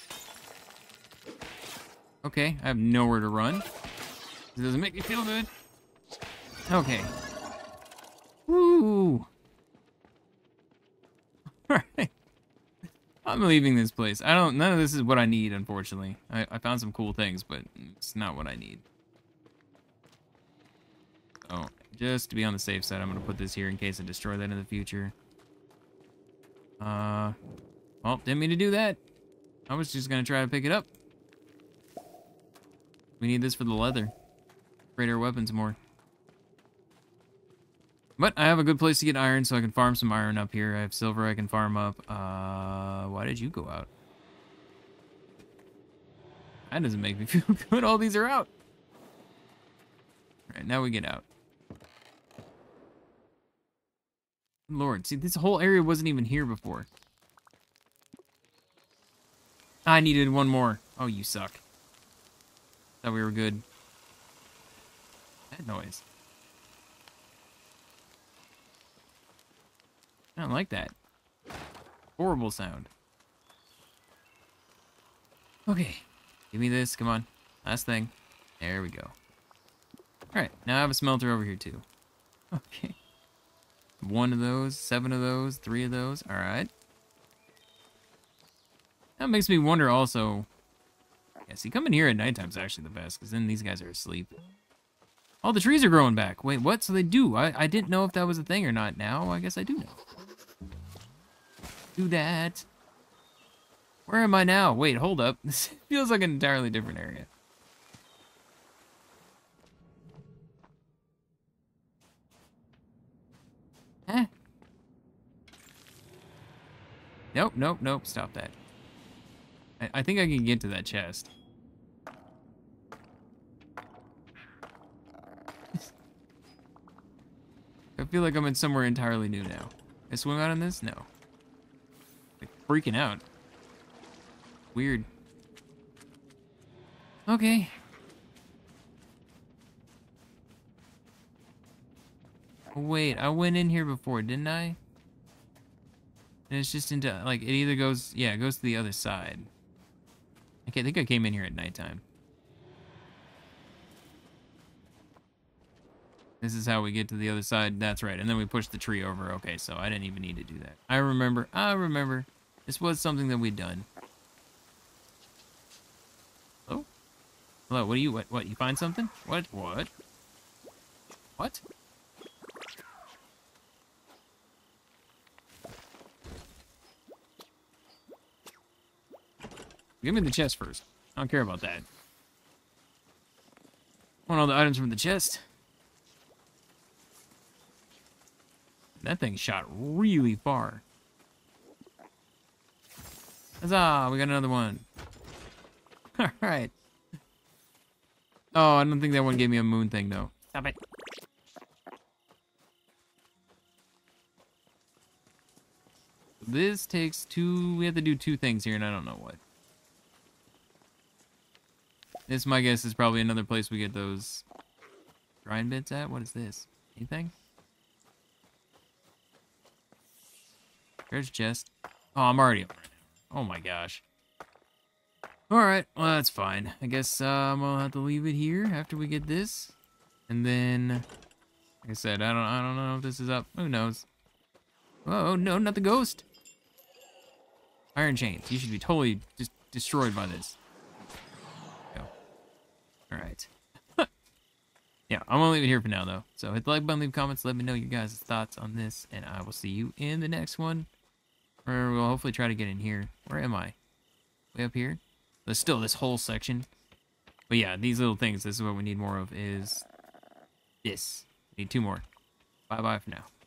Speaker 1: Okay, I have nowhere to run. It doesn't make me feel good. Okay. Woo! Alright. I'm leaving this place. I don't, none of this is what I need, unfortunately. I, I found some cool things, but it's not what I need. Oh, just to be on the safe side, I'm gonna put this here in case I destroy that in the future. Uh, well, didn't mean to do that. I was just gonna try to pick it up. We need this for the leather. Upgrade our weapons more. But I have a good place to get iron, so I can farm some iron up here. I have silver I can farm up. Uh, why did you go out? That doesn't make me feel good. All these are out. All right, now we get out. Lord, see, this whole area wasn't even here before. I needed one more. Oh, you suck. Thought we were good. That noise. I don't like that. Horrible sound. Okay. Give me this. Come on. Last thing. There we go. Alright. Now I have a smelter over here, too. Okay. One of those. Seven of those. Three of those. Alright. That makes me wonder also... Yeah, see, coming here at nighttime is actually the best, because then these guys are asleep. All the trees are growing back. Wait, what? So they do. I, I didn't know if that was a thing or not. Now, I guess I do know. Do that. Where am I now? Wait, hold up. This feels like an entirely different area. Huh? Nope, nope, nope. Stop that. I, I think I can get to that chest. I feel like I'm in somewhere entirely new now. I swim out on this? No. Like, freaking out. Weird. Okay. Wait, I went in here before, didn't I? And it's just into, like, it either goes, yeah, it goes to the other side. I can't think I came in here at nighttime. This is how we get to the other side. That's right. And then we push the tree over. Okay, so I didn't even need to do that. I remember. I remember. This was something that we'd done. Hello? Hello, what do you, what, what, you find something? What, what? What? Give me the chest first. I don't care about that. I want all the items from the chest. That thing shot really far. Huzzah! We got another one. Alright. Oh, I don't think that one gave me a moon thing, though. Stop it. This takes two... We have to do two things here, and I don't know what. This, my guess, is probably another place we get those grind bits at. What is this? Anything? There's chest. Oh, I'm already up right now. Oh my gosh. Alright, well that's fine. I guess uh, I'm gonna have to leave it here after we get this. And then, like I said, I don't I don't know if this is up. Who knows? Oh no, not the ghost. Iron chains. You should be totally just destroyed by this. Go. Alright. Yeah, I'm gonna leave it here for now though. So hit the like button, leave comments, let me know your guys' thoughts on this, and I will see you in the next one. Or we'll hopefully try to get in here. Where am I? Way up here? There's still this whole section. But yeah, these little things, this is what we need more of, is this. We need two more. Bye-bye for now.